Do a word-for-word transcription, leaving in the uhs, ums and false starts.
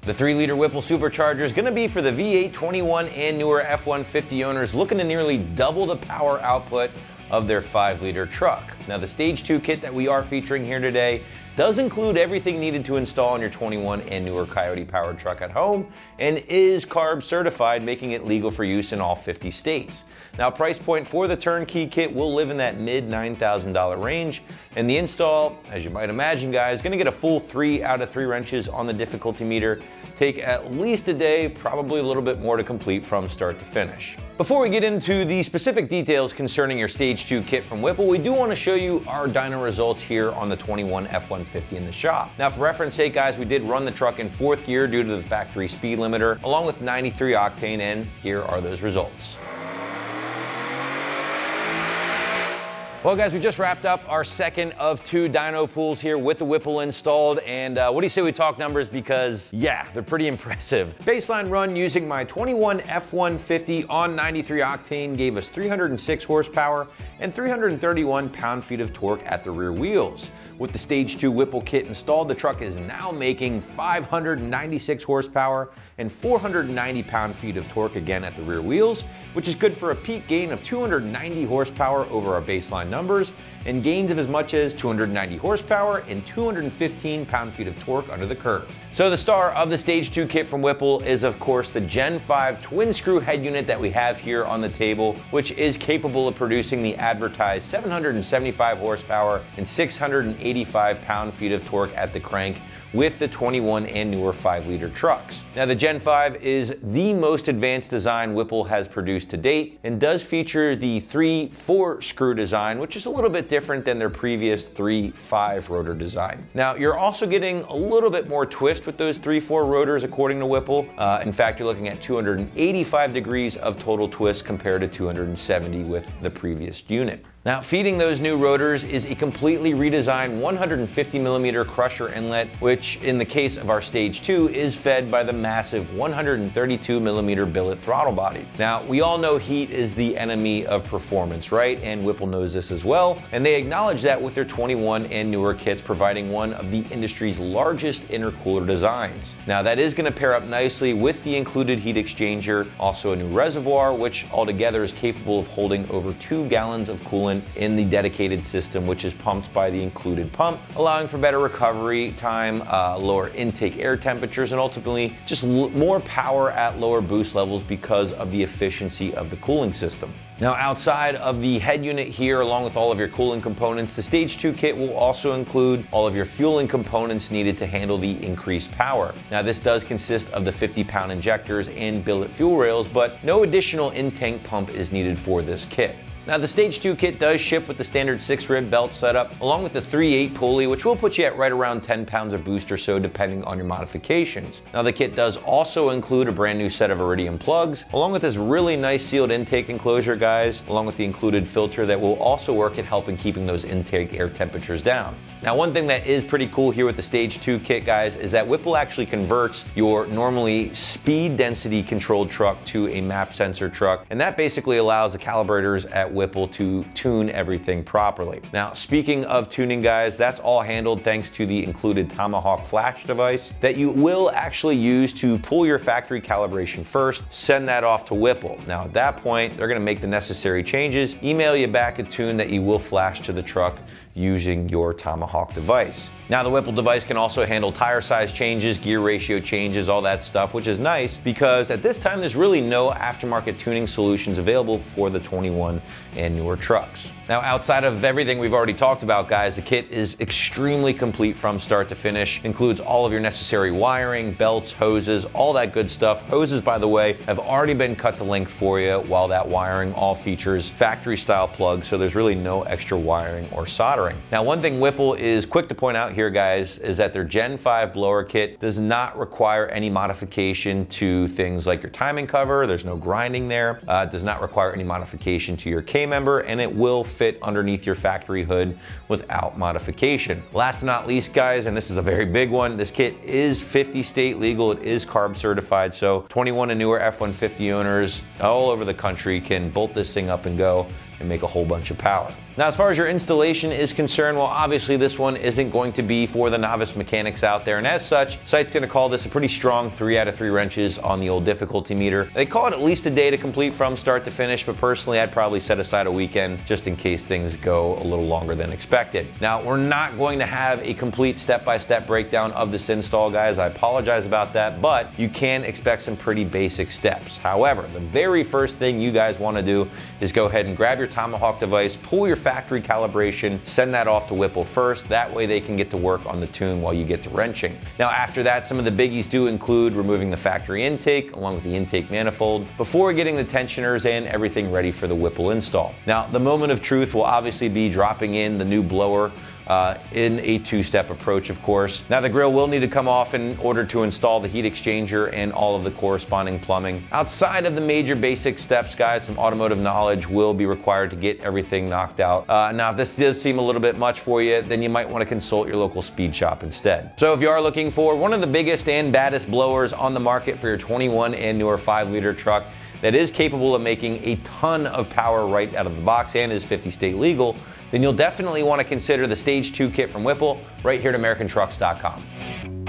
The three liter Whipple Supercharger is going to be for the V eight, twenty-one, and newer F one fifty owners looking to nearly double the power output of their five liter truck. Now, the Stage two kit that we are featuring here today does include everything needed to install on your twenty-one and newer Coyote powered truck at home and is CARB certified, making it legal for use in all fifty states. Now, price point for the turnkey kit will live in that mid nine thousand dollar range, and the install, as you might imagine, guys, is going to get a full three out of three wrenches on the difficulty meter, take at least a day, probably a little bit more to complete from start to finish. Before we get into the specific details concerning your Stage two kit from Whipple, we do want to show you our dyno results here on the twenty-one F one fifty in the shop. Now, for reference sake, guys, we did run the truck in fourth gear due to the factory speed limiter, along with ninety-three octane, and here are those results. Well, guys, we just wrapped up our second of two dyno pools here with the Whipple installed, and uh, what do you say we talk numbers, because yeah, they're pretty impressive. Baseline run using my twenty-one F one fifty on ninety-three octane gave us three hundred six horsepower and three hundred thirty-one pound-feet of torque at the rear wheels. With the Stage two Whipple kit installed, the truck is now making five hundred ninety-six horsepower and four hundred ninety pound-feet of torque again at the rear wheels, which is good for a peak gain of two hundred ninety horsepower over our baseline numbers and gains of as much as two hundred ninety horsepower and two hundred fifteen pound-feet of torque under the curve. So the star of the Stage two kit from Whipple is, of course, the Gen five twin screw head unit that we have here on the table, which is capable of producing the advertised seven hundred seventy-five horsepower and six hundred eighty-five pound-feet of torque at the crank with the twenty-one and newer five liter trucks. Now, the Gen five is the most advanced design Whipple has produced to date and does feature the three four screw design, which is a little bit different than their previous three five rotor design. Now, you're also getting a little bit more twist with those three four rotors according to Whipple. Uh, in fact, you're looking at two hundred eighty-five degrees of total twist compared to two hundred seventy with the previous unit. Now, feeding those new rotors is a completely redesigned one hundred fifty millimeter crusher inlet, which in the case of our Stage two is fed by the massive one hundred thirty-two millimeter billet throttle body. Now, we all know heat is the enemy of performance, right? And Whipple knows this as well, and they acknowledge that with their twenty-one and newer kits providing one of the industry's largest intercooler designs. Now, that is going to pair up nicely with the included heat exchanger, also a new reservoir, which altogether is capable of holding over two gallons of coolant in the dedicated system, which is pumped by the included pump, allowing for better recovery time, uh, lower intake air temperatures, and ultimately just more power at lower boost levels because of the efficiency of the cooling system. Now, outside of the head unit here, along with all of your cooling components, the Stage two kit will also include all of your fueling components needed to handle the increased power. Now, this does consist of the fifty pound injectors and billet fuel rails, but no additional in-tank pump is needed for this kit. Now, the Stage two kit does ship with the standard six rib belt setup, along with the three eight pulley, which will put you at right around ten pounds of boost or so, depending on your modifications. Now, the kit does also include a brand new set of iridium plugs, along with this really nice sealed intake enclosure, guys, along with the included filter that will also work at helping keeping those intake air temperatures down. Now, one thing that is pretty cool here with the Stage two kit, guys, is that Whipple actually converts your normally speed density controlled truck to a map sensor truck, and that basically allows the calibrators at Whipple to tune everything properly. Now, speaking of tuning, guys, that's all handled thanks to the included Tomahawk flash device that you will actually use to pull your factory calibration first, send that off to Whipple. Now, at that point, they're gonna make the necessary changes, email you back a tune that you will flash to the truck using your Tomahawk device. Now, the Whipple device can also handle tire size changes, gear ratio changes, all that stuff, which is nice because at this time there's really no aftermarket tuning solutions available for the twenty-one and newer trucks. Now, outside of everything we've already talked about, guys, the kit is extremely complete from start to finish. Includes all of your necessary wiring, belts, hoses, all that good stuff. Hoses, by the way, have already been cut to length for you, while that wiring all features factory style plugs, so there's really no extra wiring or soldering. Now, one thing Whipple is quick to point out here, guys, is that their Gen five blower kit does not require any modification to things like your timing cover. There's no grinding there. Uh, it does not require any modification to your K-member, and it will fit underneath your factory hood without modification. Last but not least, guys, and this is a very big one, this kit is fifty state legal. It is CARB certified, so twenty-one and newer F one fifty owners all over the country can bolt this thing up and go and make a whole bunch of power. Now, as far as your installation is concerned, well, obviously this one isn't going to be for the novice mechanics out there, and as such, site's gonna call this a pretty strong three out of three wrenches on the old difficulty meter. They call it at least a day to complete from start to finish, but personally, I'd probably set aside a weekend just in case things go a little longer than expected. Now, we're not going to have a complete step-by-step breakdown of this install, guys. I apologize about that, but you can expect some pretty basic steps. However, the very first thing you guys wanna do is go ahead and grab your Tomahawk device, pull your factory calibration, send that off to Whipple first. That way they can get to work on the tune while you get to wrenching. Now, after that, some of the biggies do include removing the factory intake along with the intake manifold before getting the tensioners and everything ready for the Whipple install. Now, the moment of truth will obviously be dropping in the new blower Uh, in a two-step approach, of course. Now, the grill will need to come off in order to install the heat exchanger and all of the corresponding plumbing. Outside of the major basic steps, guys, some automotive knowledge will be required to get everything knocked out. Uh, now, if this does seem a little bit much for you, then you might want to consult your local speed shop instead. So if you are looking for one of the biggest and baddest blowers on the market for your twenty-one and newer five liter truck that is capable of making a ton of power right out of the box and is fifty state legal, then you'll definitely want to consider the Stage two kit from Whipple right here at American Trucks dot com.